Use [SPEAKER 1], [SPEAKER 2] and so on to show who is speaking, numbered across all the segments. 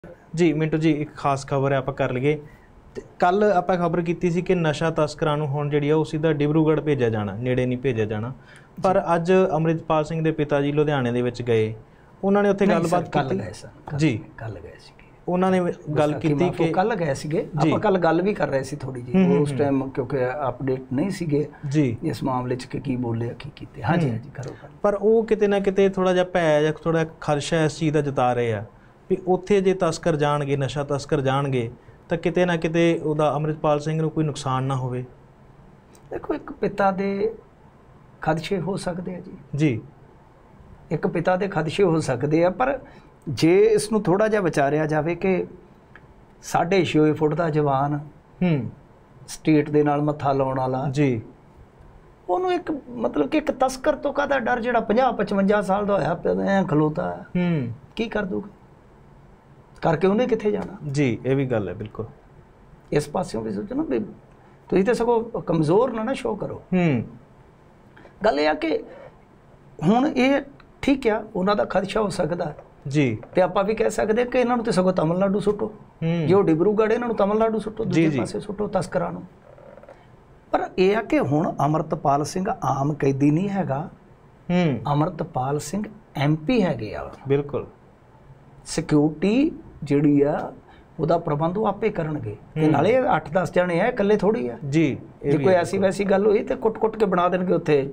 [SPEAKER 1] ਜੀ ਮਿੰਟੂ ਜੀ, ਇੱਕ ਖਾਸ ਖਬਰ ਹੈ ਆਪਾਂ ਕਰ ਲਈਏ। ਕੱਲ ਆਪਾਂ ਖਬਰ ਕੀਤੀ ਸੀ ਕਿ ਨਸ਼ਾ ਤਸਕਰਾਂ ਨੂੰ ਹੁਣ ਜਿਹੜੀ ਆ ਉਹ ਸਿੱਧਾ ਡਿਬਰੂਗੜ੍ਹ ਭੇਜਿਆ ਜਾਣਾ, ਨੇੜੇ ਨਹੀਂ ਭੇਜਿਆ ਜਾਣਾ। ਪਰ ਅੱਜ ਅੰਮ੍ਰਿਤਪਾਲ ਸਿੰਘ ਦੇ ਪਿਤਾ ਜੀ ਲੁਧਿਆਣੇ ਦੇ ਵਿੱਚ ਗਏ, ਉਹਨਾਂ ਨੇ ਉੱਥੇ ਗੱਲਬਾਤ ਕੀਤੀ। ਜੀ
[SPEAKER 2] ਕੱਲ ਗਏ ਸੀ, ਉਹਨਾਂ
[SPEAKER 1] ਨੇ ਗੱਲ ਕੀਤੀ ਕਿ
[SPEAKER 2] ਕੱਲ ਗਏ ਸੀਗੇ। ਆਪਾਂ ਕੱਲ ਗੱਲ ਵੀ ਕਰ ਰਹੇ ਸੀ ਥੋੜੀ ਜਿਹੀ ਉਸ ਟਾਈਮ, ਕਿਉਂਕਿ ਅਪਡੇਟ ਨਹੀਂ ਸੀਗੇ ਜੀ ਇਸ ਮਾਮਲੇ 'ਚ ਕਿ ਕੀ ਬੋਲਿਆ ਕੀ ਕੀਤੇ। ਹਾਂਜੀ ਹਾਂਜੀ ਕਰੋ। ਪਰ
[SPEAKER 1] ਉਹ ਕਿਤੇ ਨਾ ਕਿਤੇ ਥੋੜਾ ਜਿਹਾ ਭੈ ਜਾਂ ਥੋੜਾ ਖਦਸ਼ਾ ਇਸ ਚੀਜ਼ ਦਾ ਜਤਾ ਰਹੇ ਆ ਵੀ ਉੱਥੇ ਜੇ ਤਸਕਰ ਜਾਣਗੇ, ਨਸ਼ਾ ਤਸਕਰ ਜਾਣਗੇ ਤਾਂ ਕਿਤੇ ਨਾ ਕਿਤੇ ਉਹਦਾ ਅੰਮ੍ਰਿਤਪਾਲ ਸਿੰਘ ਨੂੰ ਕੋਈ ਨੁਕਸਾਨ ਨਾ ਹੋਵੇ।
[SPEAKER 2] ਦੇਖੋ, ਇੱਕ ਪਿਤਾ ਦੇ ਖਦਸ਼ੇ ਹੋ ਸਕਦੇ ਆ
[SPEAKER 1] ਜੀ,
[SPEAKER 2] ਇੱਕ ਪਿਤਾ ਦੇ ਖਦਸ਼ੇ ਹੋ ਸਕਦੇ ਆ, ਪਰ ਜੇ ਇਸ ਨੂੰ ਥੋੜਾ ਜਿਹਾ ਵਿਚਾਰਿਆ ਜਾਵੇ ਕਿ 6.5 ਫੁੱਟ ਦਾ ਜਵਾਨ ਸਟੇਟ ਦੇ ਨਾਲ ਮੱਥਾ ਲਾਉਣ ਵਾਲਾ
[SPEAKER 1] ਜੀ,
[SPEAKER 2] ਉਹਨੂੰ ਇੱਕ ਮਤਲਬ ਕਿ ਇੱਕ ਤਸਕਰ ਤੋਂ ਕਾਹਦਾ ਡਰ, ਜਿਹੜਾ 50-55 ਸਾਲ ਦਾ ਹੋਇਆ ਪਿਆ ਐਂ ਖਲੋਤਾ ਕੀ ਕਰ ਦੂਗਾ, ਕਰਕੇ ਉਹਨੇ ਕਿੱਥੇ ਜਾਣਾ।
[SPEAKER 1] ਜੀ ਇਹ ਵੀ ਗੱਲ ਹੈ, ਬਿਲਕੁਲ।
[SPEAKER 2] ਇਸ ਪਾਸਿਓਂ ਵੀ ਸੋਚੋ ਨਾ ਵੀ ਤੁਸੀਂ ਤਾਂ ਸਗੋਂ ਕਮਜ਼ੋਰ ਨਾ ਸ਼ੋਅ ਕਰੋ। ਗੱਲ ਇਹ ਆ ਕਿ ਹੁਣ ਇਹ ਠੀਕ ਆ, ਉਹਨਾਂ ਦਾ ਖਦਸ਼ਾ ਹੋ ਸਕਦਾ
[SPEAKER 1] ਜੀ,
[SPEAKER 2] ਤੇ ਆਪਾਂ ਵੀ ਕਹਿ ਸਕਦੇ ਕਿ ਇਹਨਾਂ ਨੂੰ ਤੇ ਸਗੋਂ ਤਮਿਲਨਾਡੂ ਸੁੱਟੋ, ਜੋ ਡਿਬਰੂਗੜ੍ਹ ਇਹਨਾਂ ਨੂੰ ਤਮਿਲਨਾਡੂ ਸੁੱਟੋ, ਦੂਜੇ ਪਾਸੇ ਸੁੱਟੋ ਤਸਕਰਾਂ ਨੂੰ। ਪਰ ਇਹ ਆ ਕਿ ਹੁਣ ਅਮਰਤਪਾਲ ਸਿੰਘ ਆਮ ਕੈਦੀ ਨਹੀਂ ਹੈਗਾ, ਅਮਰਤਪਾਲ ਸਿੰਘ MP ਹੈਗੇ ਆ।
[SPEAKER 1] ਬਿਲਕੁਲ।
[SPEAKER 2] ਸਿਕਿਉਰਿਟੀ ਜਿਹੜੀ ਆ ਉਹਦਾ ਪ੍ਰਬੰਧ ਉਹ ਆਪੇ ਕਰਨਗੇ, ਤੇ ਨਾਲੇ 8-10 ਜਣੇ ਆ, ਇਕੱਲੇ ਥੋੜੀ ਆ ਜੀ। ਜੇ ਕੋਈ ਐਸੀ ਵੈਸੀ ਗੱਲ ਹੋਈ ਤੇ ਕੁੱਟ-ਕੁੱਟ ਕੇ ਬਣਾ ਦੇਣਗੇ ਉੱਥੇ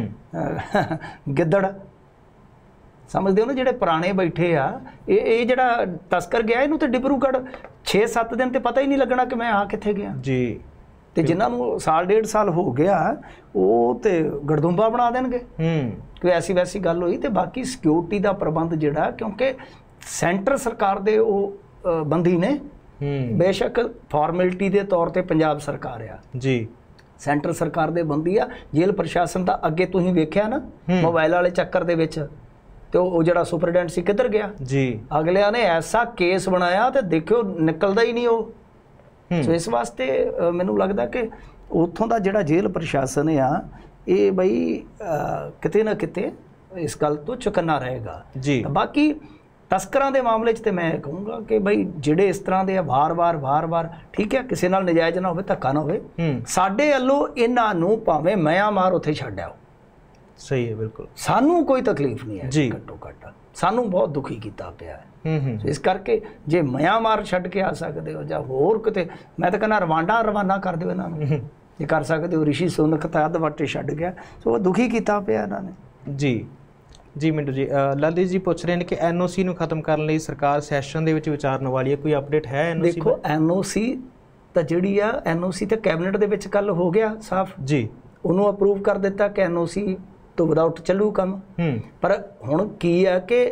[SPEAKER 2] ਗਿੱਦੜ, ਸਮਝਦੇ ਹੋ ਨਾ। ਜਿਹੜੇ ਪੁਰਾਣੇ ਬੈਠੇ ਆ, ਇਹ ਜਿਹੜਾ ਤਸਕਰ ਗਿਆ ਇਹਨੂੰ ਤੇ ਡਿਬਰੂਗੜ੍ਹ 6-7 ਦਿਨ ਤੇ ਪਤਾ ਹੀ ਨਹੀਂ ਲੱਗਣਾ ਕਿ ਮੈਂ ਆ ਕਿੱਥੇ ਗਿਆ
[SPEAKER 1] ਜੀ।
[SPEAKER 2] ਤੇ ਜਿਨ੍ਹਾਂ ਨੂੰ ਸਾਲ 1.5 ਸਾਲ ਹੋ ਗਿਆ ਉਹ ਤੇ ਗੜਦੁੰਬਾ ਬਣਾ ਦੇਣਗੇ ਕੋਈ ਐਸੀ ਵੈਸੀ ਗੱਲ ਹੋਈ। ਤੇ ਬਾਕੀ ਸਿਕਿਉਰਿਟੀ ਦਾ ਪ੍ਰਬੰਧ ਜਿਹੜਾ, ਕਿਉਂਕਿ ਸੈਂਟਰ ਸਰਕਾਰ ਦੇ ਉਹ ਬੰਦੀ ਨੇ, ਬੇਸ਼ੱਕ ਫਾਰਮੈਲਿਟੀ ਦੇ ਤੌਰ ਤੇ ਪੰਜਾਬ ਸਰਕਾਰ ਆ ਜੀ, ਸੈਂਟਰ ਸਰਕਾਰ ਦੇ ਬੰਦੀ ਆ। ਜੇਲ੍ਹ ਪ੍ਰਸ਼ਾਸਨ ਦਾ ਅੱਗੇ ਤੁਸੀਂ ਵੇਖਿਆ ਨਾ ਮੋਬਾਈਲ ਵਾਲੇ ਚੱਕਰ ਦੇ ਵਿੱਚ, ਤੇ ਉਹ ਜਿਹੜਾ ਸੁਪਰਡੈਂਟ ਸੀ ਕਿੱਧਰ ਗਿਆ ਜੀ। ਅਗਲਿਆਂ ਨੇ ਐਸਾ ਕੇਸ ਬਣਾਇਆ ਤੇ ਦੇਖਿਓ ਨਿਕਲਦਾ ਹੀ ਨਹੀਂ ਉਹ। ਸੋ ਇਸ ਵਾਸਤੇ ਮੈਨੂੰ ਲੱਗਦਾ ਕਿ ਉੱਥੋਂ ਦਾ ਜਿਹੜਾ ਜੇਲ੍ਹ ਪ੍ਰਸ਼ਾਸਨ ਆ ਇਹ ਬਈ ਕਿਤੇ ਨਾ ਕਿਤੇ ਇਸ ਗੱਲ ਤੋਂ ਚੁਕੰਨਾ ਰਹੇਗਾ ਜੀ। ਬਾਕੀ ਤਸਕਰਾਂ ਦੇ ਮਾਮਲੇ 'ਚ ਤੇ ਮੈਂ ਕਹੂੰਗਾ ਕਿ ਬਈ ਜਿਹੜੇ ਇਸ ਤਰ੍ਹਾਂ ਦੇ ਆ ਵਾਰ-ਵਾਰ ਠੀਕ ਹੈ, ਕਿਸੇ ਨਾਲ ਨਜਾਇਜ਼ ਨਾ ਹੋਵੇ, ਧੱਕਾ ਨਾ ਹੋਵੇ। ਸਾਡੇ ਵੱਲੋਂ ਇਹਨਾਂ ਨੂੰ ਭਾਵੇਂ ਮਿਆਂਮਾਰ ਉੱਥੇ ਛੱਡ ਆਓ, ਸਹੀ ਹੈ, ਬਿਲਕੁਲ, ਸਾਨੂੰ ਕੋਈ ਤਕਲੀਫ ਨਹੀਂ ਹੈ ਜੀ। ਘੱਟੋ ਘੱਟ ਸਾਨੂੰ ਬਹੁਤ ਦੁਖੀ ਕੀਤਾ ਪਿਆ ਹੈ। ਇਸ ਕਰਕੇ ਜੇ ਮਿਆਂਮਾਰ ਛੱਡ ਕੇ ਆ ਸਕਦੇ ਹੋ ਜਾਂ ਹੋਰ ਕਿਤੇ, ਮੈਂ ਤਾਂ ਕਹਿੰਦਾ ਰਵਾਨਾ ਕਰ ਦਿਓ ਇਹਨਾਂ ਨੂੰ, ਜੇ ਕਰ ਸਕਦੇ ਹੋ। ਰਿਸ਼ੀ ਸੁਨਕ ਤਾਂ ਅੱਧ ਵਾਟੇ ਛੱਡ ਗਿਆ, ਸੋ ਉਹ ਦੁਖੀ ਕੀਤਾ ਪਿਆ ਇਹਨਾਂ ਨੇ ਜੀ। ਜੀ ਮਿੰਟੂ ਜੀ, ਲਲਿਤ ਜੀ ਪੁੱਛ ਰਹੇ ਨੇ ਕਿ NOC ਨੂੰ ਖਤਮ ਕਰਨ ਲਈ ਸਰਕਾਰ ਸੈਸ਼ਨ ਦੇ ਵਿੱਚ ਵਿਚਾਰਨ ਵਾਲੀ ਹੈ, ਕੋਈ ਅਪਡੇਟ ਹੈ NOC? ਦੇਖੋ, NOC ਤਾਂ ਜਿਹੜੀ ਆ, NOC ਤਾਂ ਕੈਬਨਿਟ ਦੇ ਵਿੱਚ ਕੱਲ ਹੋ ਗਿਆ ਸਾਫ਼ ਜੀ, ਉਹਨੂੰ ਅਪਰੂਵ ਕਰ ਦਿੱਤਾ ਕਿ NOC ਤੋਂ ਵਿਦਆਊਟ ਚੱਲੂ ਕੰਮ। ਪਰ ਹੁਣ ਕੀ ਆ ਕਿ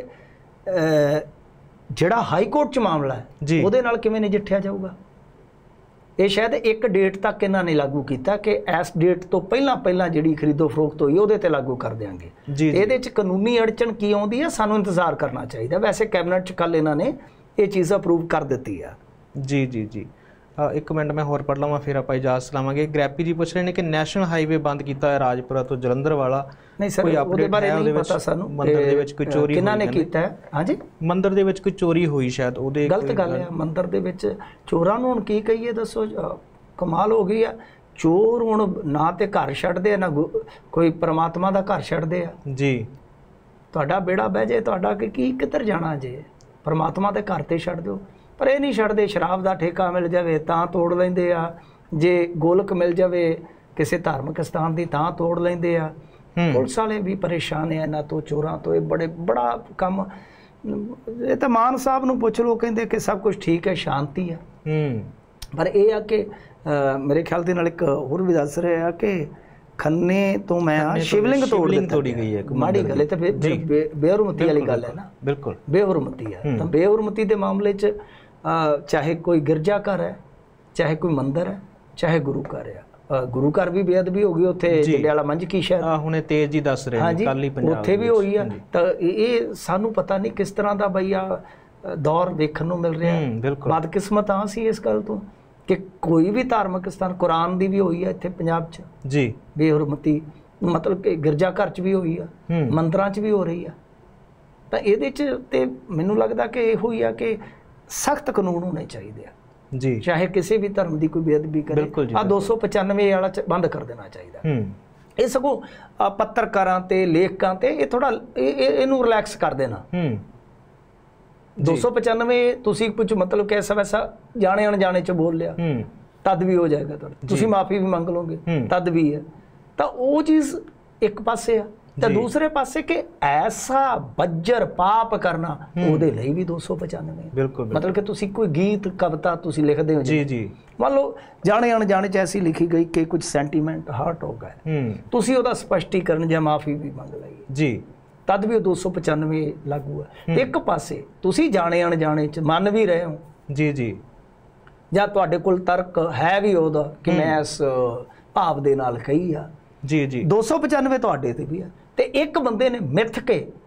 [SPEAKER 2] ਜਿਹੜਾ ਹਾਈ ਕੋਰਟ 'ਚ ਮਾਮਲਾ ਹੈ ਉਹਦੇ ਨਾਲ ਕਿਵੇਂ ਨਜਿੱਠਿਆ ਜਾਊਗਾ, ਇਹ ਸ਼ਾਇਦ ਇੱਕ ਡੇਟ ਤੱਕ ਇਹਨਾਂ ਨੇ ਲਾਗੂ ਕੀਤਾ ਕਿ ਇਸ ਡੇਟ ਤੋਂ ਪਹਿਲਾਂ ਜਿਹੜੀ ਖਰੀਦੋ ਫਰੋਖਤ ਹੋਈ ਉਹਦੇ ਤੇ ਲਾਗੂ ਕਰ ਦਿਆਂਗੇ। ਇਹਦੇ 'ਚ ਕਾਨੂੰਨੀ ਅੜਚਨ ਕੀ ਆਉਂਦੀ ਹੈ, ਸਾਨੂੰ ਇੰਤਜ਼ਾਰ ਕਰਨਾ ਚਾਹੀਦਾ। ਵੈਸੇ ਕੈਬਨਿਟ 'ਚ ਕੱਲ ਇਹਨਾਂ ਨੇ ਇਹ ਚੀਜ਼ ਅਪਰੂਵ ਕਰ ਦਿੱਤੀ ਆ ਜੀ। ਇੱਕ ਮਿੰਟ ਮੈਂ ਹੋਰ ਪੜ੍ਹ ਲਵਾਂ, ਫਿਰ ਆਪਾਂ ਇਜਾਜ਼ਤ ਲਵਾਂਗੇ। ਗ੍ਰੈਪੀ ਜੀ ਪੁੱਛ ਰਹੇ ਨੇ ਕਿ ਨੈਸ਼ਨਲ ਹਾਈਵੇ ਬੰਦ ਕੀਤਾ ਹੈ ਰਾਜਪੁਰਾ ਤੋਂ ਜਲੰਧਰ ਵਾਲਾ, ਨਹੀਂ ਸਰ ਉਹਦੇ ਬਾਰੇ ਨਹੀਂ ਪਤਾ ਸਾਨੂੰ।
[SPEAKER 1] ਮੰਦਿਰ ਦੇ ਵਿੱਚ ਕੋਈ ਚੋਰੀ
[SPEAKER 2] ਕਿਹਨਾਂ ਨੇ ਕੀਤਾ ਹੈ? ਹਾਂਜੀ,
[SPEAKER 1] ਮੰਦਿਰ ਦੇ ਵਿੱਚ ਕੋਈ ਚੋਰੀ ਹੋਈ ਸ਼ਾਇਦ, ਉਹਦੇ
[SPEAKER 2] ਗਲਤ ਗੱਲ ਹੈ। ਮੰਦਿਰ ਦੇ ਵਿੱਚ ਚੋਰਾਂ ਨੂੰ ਹੁਣ ਕੀ ਕਹੀਏ, ਦੱਸੋ, ਕਮਾਲ ਹੋ ਗਈ ਆ। ਚੋਰ ਹੁਣ ਨਾ ਤੇ ਘਰ ਛੱਡਦੇ ਆ, ਨਾ ਕੋਈ ਪਰਮਾਤਮਾ ਦਾ ਘਰ ਛੱਡਦੇ ਆ ਜੀ। ਤੁਹਾਡਾ ਬੇੜਾ ਬਹਿ ਜੇ, ਤੁਹਾਡਾ ਕੀ ਕਿੱਧਰ ਜਾਣਾ ਜੇ, ਪਰਮਾਤਮਾ ਦੇ ਘਰ ਤੇ ਛੱਡ ਦਿਓ। ਪਰ ਇਹ ਨਹੀਂ ਛੱਡਦੇ। ਸ਼ਰਾਬ ਦਾ ਠੇਕਾ ਮਿਲ ਜਾਵੇ ਤਾਂ ਤੋੜ ਲੈਂਦੇ ਆ, ਜੇ ਗੋਲਕ ਮਿਲ ਜਾਵੇ ਕਿਸੇ ਧਾਰਮਿਕ ਸਥਾਨ ਦੀ ਤਾਂ ਤੋੜ ਲੈਂਦੇ ਆ। ਪੁਲਿਸ ਵਾਲੇ ਵੀ ਪਰੇਸ਼ਾਨ ਆ ਇਹਨਾਂ ਤੋਂ, ਚੋਰਾਂ ਤੋਂ। ਇਹ ਬੜਾ ਕੰਮ, ਇਹ ਤਾਂ ਮਾਨ ਸਾਹਿਬ ਨੂੰ ਪੁੱਛ ਲਓ, ਕਹਿੰਦੇ ਕਿ ਸਭ ਕੁਝ ਠੀਕ ਹੈ, ਸ਼ਾਂਤੀ ਆ। ਪਰ ਇਹ ਆ ਕਿ ਮੇਰੇ ਖਿਆਲ ਦੇ ਨਾਲ ਇੱਕ ਹੋਰ ਵੀ ਦੱਸ ਰਹੇ ਆ ਕਿ ਖੰਨੇ ਤੋਂ ਮੈਂ ਸ਼ਿਵਲਿੰਗ ਤੋੜੀ ਗਈ ਹੈ, ਮਾੜੀ ਗੱਲ ਹੈ। ਤਾਂ ਬੇਹਰਮਤੀ ਵਾਲੀ ਗੱਲ ਹੈ ਨਾ, ਬਿਲਕੁਲ ਬੇਹਰਮਤੀ ਹੈ। ਤਾਂ ਬੇਹਰਮਤੀ ਦੇ ਮਾਮਲੇ 'ਚ ਚਾਹੇ ਕੋਈ ਗਿਰਜਾ ਘਰ ਹੈ, ਚਾਹੇ ਕੋਈ ਮੰਦਿਰ ਹੈ, ਚਾਹੇ ਗੁਰੂ ਘਰ ਹੈ। ਗੁਰੂ ਘਰ ਵੀ ਬੇਅਦਬੀ ਹੋ ਗਈ ਉੱਥੇ, ਜੰਡਿਆਲਾ ਮੰਝ ਕੀ ਸ਼ਹਿਰ, ਹੁਣੇ ਤੇਜ ਜੀ ਦੱਸ ਰਹੇ ਨੇ, ਕੱਲ ਹੀ ਪੰਜਾਬ ਉੱਥੇ ਵੀ ਹੋਈ ਆ। ਤਾਂ ਇਹ ਸਾਨੂੰ ਪਤਾ ਨਹੀਂ ਕਿਸ ਤਰ੍ਹਾਂ ਦਾ ਬਈ ਆ ਦੌਰ ਵੇਖਣ ਨੂੰ ਮਿਲ ਰਿਹਾ। ਬਦਕਿਸਮਤ ਆ ਸੀ ਇਸ ਗੱਲ ਤੋਂ ਕਿ ਕੋਈ ਵੀ ਧਾਰਮਿਕ ਸਥਾਨ, ਕੁਰਾਨ ਦੀ ਵੀ ਹੋਈ ਹੈ ਇੱਥੇ ਪੰਜਾਬ 'ਚ ਜੀ ਬੇਹਰਮਤੀ, ਮਤਲਬ ਕਿ ਗਿਰਜਾ ਘਰ 'ਚ ਵੀ ਹੋਈ ਆ, ਮੰਦਿਰਾਂ 'ਚ ਵੀ ਹੋ ਰਹੀ ਆ। ਤਾਂ ਇਹਦੇ 'ਚ ਤੇ ਮੈਨੂੰ ਲੱਗਦਾ ਕਿ ਇਹੋ ਹੀ ਆ ਕਿ ਸਖਤ ਕਾਨੂੰਨ ਹੋਣੇ ਚਾਹੀਦੇ ਆ
[SPEAKER 1] ਜੀ,
[SPEAKER 2] ਚਾਹੇ ਕਿਸੇ ਵੀ ਧਰਮ ਦੀ ਕੋਈ ਬੇਅਦਬੀ ਕਰੇ। ਆ 295 ਵਾਲਾ ਬੰਦ ਕਰ ਦੇਣਾ ਚਾਹੀਦਾ। ਇਹ ਸਗੋਂ ਪੱਤਰਕਾਰਾਂ ਤੇ ਲੇਖਕਾਂ ਤੇ ਇਹ ਥੋੜਾ ਇਹਨੂੰ ਰਿਲੈਕਸ ਕਰ ਦੇਣਾ। 295 ਤੁਸੀਂ ਕੁਝ ਮਤਲਬ ਕਿ ਐਸਾ ਵੈਸਾ ਜਾਣੇ ਅਣਜਾਣੇ ਚ ਬੋਲ ਲਿਆ ਤਦ ਵੀ ਹੋ ਜਾਏਗਾ ਤੁਹਾਡਾ, ਤੁਸੀਂ ਮਾਫੀ ਵੀ ਮੰਗ ਲਓਗੇ ਤਦ ਵੀ ਹੈ। ਤਾਂ ਉਹ ਚੀਜ਼ ਇੱਕ ਪਾਸੇ ਆ, ਤੇ ਦੂਸਰੇ ਪਾਸੇ ਕਿ ਐਸਾ ਬੱਜਰ ਪਾਪ ਕਰਨਾ ਉਹਦੇ ਲਈ ਵੀ 295।
[SPEAKER 1] ਬਿਲਕੁਲ,
[SPEAKER 2] ਮਤਲਬ ਕਿ ਤੁਸੀਂ ਕੋਈ ਗੀਤ ਕਵਿਤਾ ਤੁਸੀਂ ਲਿਖਦੇ ਹੋ
[SPEAKER 1] ਜੀ ਜੀ,
[SPEAKER 2] ਮੰਨ ਲਓ ਜਾਣੇ ਅਣਜਾਣੇ ਚ ਐਸੀ ਲਿਖੀ ਗਈ ਕਿ ਕੁਝ ਸੈਂਟੀਮੈਂਟ ਹਰਟ ਹੋ ਗਏ, ਤੁਸੀਂ ਉਹਦਾ ਸਪਸ਼ਟੀਕਰਨ ਜਾਂ ਮਾਫੀ ਵੀ ਮੰਗ ਲਈ
[SPEAKER 1] ਜੀ,
[SPEAKER 2] ਤਦ ਵੀ ਉਹ 295 ਲਾਗੂ ਹੈ। ਇੱਕ ਪਾਸੇ ਤੁਸੀਂ ਜਾਣੇ ਅਣਜਾਣੇ ਚ ਮੰਨ ਵੀ ਰਹੇ ਹੋ
[SPEAKER 1] ਜੀ ਜੀ,
[SPEAKER 2] ਜਾਂ ਤੁਹਾਡੇ ਕੋਲ ਤਰਕ ਹੈ ਵੀ ਉਹਦਾ ਕਿ ਮੈਂ ਇਸ ਭਾਵ ਦੇ ਨਾਲ ਕਹੀ ਆ
[SPEAKER 1] ਜੀ ਜੀ,
[SPEAKER 2] 295 ਤੁਹਾਡੇ ਤੇ ਵੀ ਆ, ਤੇ ਇੱਕ ਬੰਦੇ ਨੇ ਮਿੱਥ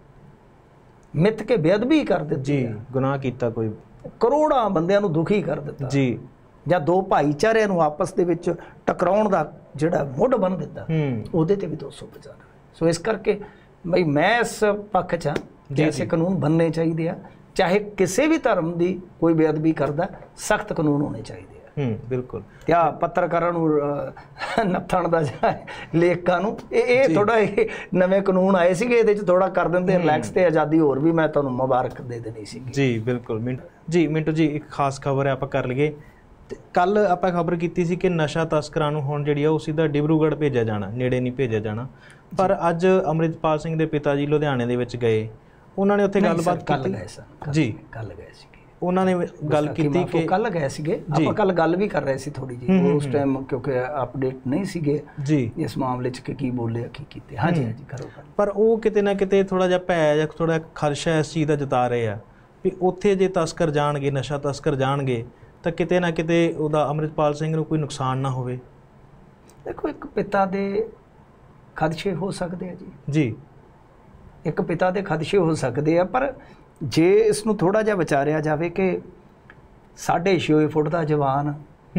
[SPEAKER 2] ਕੇ ਬੇਅਦਬੀ ਕਰ ਦਿੱਤੀ
[SPEAKER 1] ਜੀ, ਗੁਨਾਹ ਕੀਤਾ ਕੋਈ,
[SPEAKER 2] ਕਰੋੜਾਂ ਬੰਦਿਆਂ ਨੂੰ ਦੁਖੀ ਕਰ ਦਿੱਤਾ
[SPEAKER 1] ਜੀ,
[SPEAKER 2] ਜਾਂ ਦੋ ਭਾਈਚਾਰਿਆਂ ਨੂੰ ਆਪਸ ਦੇ ਵਿੱਚ ਟਕਰਾਉਣ ਦਾ ਜਿਹੜਾ ਮੁੱਢ ਬਣ ਦਿੱਤਾ, ਉਹਦੇ ਤੇ ਵੀ 295। ਸੋ ਇਸ ਕਰਕੇ ਬਈ ਮੈਂ ਇਸ ਪੱਖ 'ਚ ਹਾਂ ਐਸੇ ਕਾਨੂੰਨ ਬਣਨੇ ਚਾਹੀਦੇ ਆ, ਚਾਹੇ ਕਿਸੇ ਵੀ ਧਰਮ ਦੀ ਕੋਈ ਬੇਅਦਬੀ ਕਰਦਾ ਸਖਤ ਕਾਨੂੰਨ ਹੋਣੇ ਚਾਹੀਦੇ ਆ।
[SPEAKER 1] ਬਿਲਕੁਲ।
[SPEAKER 2] ਤੇ ਆ ਪੱਤਰਕਾਰਾਂ ਨੂੰ ਨੱਥਣ ਦਾ ਜਾਂ ਲੇਖਕਾਂ ਨੂੰ ਇਹ ਥੋੜਾ ਇਹ ਨਵੇਂ ਕਾਨੂੰਨ ਆਏ ਸੀਗੇ, ਇਹਦੇ 'ਚ ਥੋੜਾ ਕਰ ਦਿੰਦੇ ਰਿਲੈਕਸ ਤੇ ਆਜ਼ਾਦੀ ਹੋਰ ਵੀ ਮੈਂ ਤੁਹਾਨੂੰ ਮੁਬਾਰਕ ਦੇ ਦੇਣੀ ਸੀ
[SPEAKER 1] ਜੀ। ਬਿਲਕੁਲ ਮਿੰਟੂ ਜੀ, ਇੱਕ ਖਾਸ ਖਬਰ ਹੈ ਆਪਾਂ ਕਰ ਲਈਏ। ਕੱਲ ਆਪਾਂ ਖਬਰ ਕੀਤੀ ਸੀ ਕਿ ਨਸ਼ਾ ਤਸਕਰਾਂ ਨੂੰ ਹੁਣ ਜਿਹੜੀ ਆ ਉਹ ਸਿੱਧਾ ਡਿਬਰੂਗੜ੍ਹ ਭੇਜਿਆ ਜਾਣਾ, ਨੇੜੇ ਨਹੀਂ ਭੇਜਿਆ ਜਾਣਾ। ਪਰ ਅੱਜ ਅੰਮ੍ਰਿਤਪਾਲ ਸਿੰਘ ਦੇ ਪਿਤਾ ਜੀ ਲੁਧਿਆਣੇ ਦੇ ਵਿੱਚ ਗਏ, ਉਹਨਾਂ ਨੇ ਉੱਥੇ ਗੱਲਬਾਤ ਕੀਤੀ ਜੀ,
[SPEAKER 2] ਕੱਲ ਗਏ ਸੀ,
[SPEAKER 1] ਉਹਨਾਂ ਨੇ ਗੱਲ ਕੀਤੀ ਕਿ
[SPEAKER 2] ਕੱਲ ਗਏ ਸੀਗੇ ਆਪਾਂ, ਕੱਲ ਗੱਲ ਵੀ ਕਰ ਰਹੇ ਸੀ ਥੋੜੀ ਜਿਹੀ ਉਸ ਟਾਈਮ, ਕਿਉਂਕਿ ਅਪਡੇਟ ਨਹੀਂ ਸੀਗੇ ਜੀ ਇਸ ਮਾਮਲੇ 'ਚ ਕਿ ਕੀ ਬੋਲੇ ਕੀ ਕੀਤੇ। ਹਾਂਜੀ ਹਾਂਜੀ ਕਰੋ।
[SPEAKER 1] ਪਰ ਉਹ ਕਿਤੇ ਨਾ ਕਿਤੇ ਥੋੜਾ ਜਿਹਾ ਭੈ ਜਾਂ ਥੋੜਾ ਖਦਸ਼ਾ ਇਸ ਚੀਜ਼ ਦਾ ਜਤਾ ਰਹੇ ਆ ਵੀ ਉੱਥੇ ਜੇ ਤਸਕਰ ਜਾਣਗੇ, ਨਸ਼ਾ ਤਸਕਰ ਜਾਣਗੇ ਤਾਂ ਕਿਤੇ ਨਾ ਕਿਤੇ ਉਹਦਾ ਅੰਮ੍ਰਿਤਪਾਲ ਸਿੰਘ ਨੂੰ ਕੋਈ ਨੁਕਸਾਨ ਨਾ ਹੋਵੇ।
[SPEAKER 2] ਦੇਖੋ ਇੱਕ ਪਿਤਾ ਦੇ ਖਦਸ਼ੇ ਹੋ ਸਕਦੇ ਆ
[SPEAKER 1] ਜੀ,
[SPEAKER 2] ਇੱਕ ਪਿਤਾ ਦੇ ਖਦਸ਼ੇ ਹੋ ਸਕਦੇ ਆ, ਪਰ ਜੇ ਇਸ ਨੂੰ ਥੋੜਾ ਜਿਹਾ ਵਿਚਾਰਿਆ ਜਾਵੇ ਕਿ 6.5 ਫੁੱਟ ਦਾ ਜਵਾਨ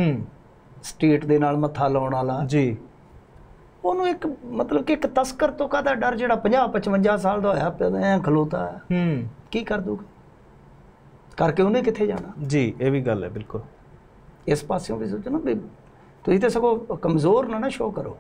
[SPEAKER 2] ਸਟੇਟ ਦੇ ਨਾਲ ਮੱਥਾ ਲਾਉਣ ਵਾਲਾ
[SPEAKER 1] ਜੀ,
[SPEAKER 2] ਉਹਨੂੰ ਇੱਕ ਮਤਲਬ ਕਿ ਇੱਕ ਤਸਕਰ ਤੋਂ ਕਾਹਦਾ ਡਰ, ਜਿਹੜਾ 50-55 ਸਾਲ ਦਾ ਹੋਇਆ ਪਿਆ ਐ ਖਲੋਤਾ ਕੀ ਕਰ ਦੂਗਾ, ਕਰਕੇ ਉਹਨੇ ਕਿੱਥੇ ਜਾਣਾ
[SPEAKER 1] ਜੀ। ਇਹ ਵੀ ਗੱਲ ਹੈ ਬਿਲਕੁਲ।
[SPEAKER 2] ਇਸ ਪਾਸਿਓਂ ਵੀ ਸੋਚੋ ਨਾ ਵੀ ਤੁਸੀਂ ਤਾਂ ਸਗੋਂ ਕਮਜ਼ੋਰ ਨਾ ਸ਼ੋਅ ਕਰੋ।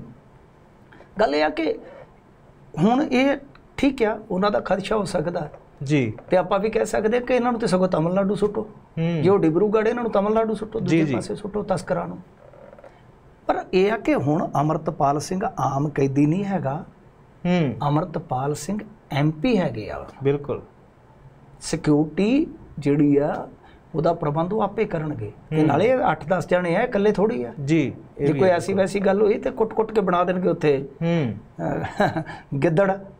[SPEAKER 2] ਗੱਲ ਇਹ ਆ ਕਿ ਹੁਣ ਇਹ ਠੀਕ ਆ, ਉਹਨਾਂ ਦਾ ਖਦਸ਼ਾ ਹੋ ਸਕਦਾ ਜੀ, ਤੇ ਆਪਾਂ ਵੀ ਕਹਿ ਸਕਦੇ ਕਿ ਇਹਨਾਂ ਨੂੰ ਤੇ ਸਗੋਂ ਤਮਿਲਨਾਡੂ ਸੁੱਟੋ, ਜੋ ਡਿਬਰੂਗੜ੍ਹ ਇਹਨਾਂ ਨੂੰ ਤਮਿਲਨਾਡੂ ਸੁੱਟੋ, ਦੂਜੇ ਪਾਸੇ ਸੁੱਟੋ ਤਸਕਰਾਂ ਨੂੰ। ਪਰ ਇਹ ਆ ਕਿ ਹੁਣ ਅਮਰਤਪਾਲ ਸਿੰਘ ਆਮ ਕੈਦੀ ਨਹੀਂ ਹੈਗਾ, ਅਮਰਤਪਾਲ ਸਿੰਘ MP ਹੈਗੇ ਆ। ਬਿਲਕੁਲ। ਸਿਕਿਉਰਿਟੀ ਜਿਹੜੀ ਆ ਉਹਦਾ ਪ੍ਰਬੰਧ ਉਹ ਆਪੇ ਕਰਨਗੇ, ਤੇ ਨਾਲੇ 8-10 ਜਣੇ ਆ, ਇਕੱਲੇ ਥੋੜੀ ਆ ਜੀ। ਜੇ ਕੋਈ ਐਸੀ ਵੈਸੀ ਗੱਲ ਹੋਈ ਤੇ ਕੁੱਟ-ਕੁੱਟ ਕੇ ਬਣਾ ਦੇਣਗੇ ਉੱਥੇ ਗਿੱਦੜ।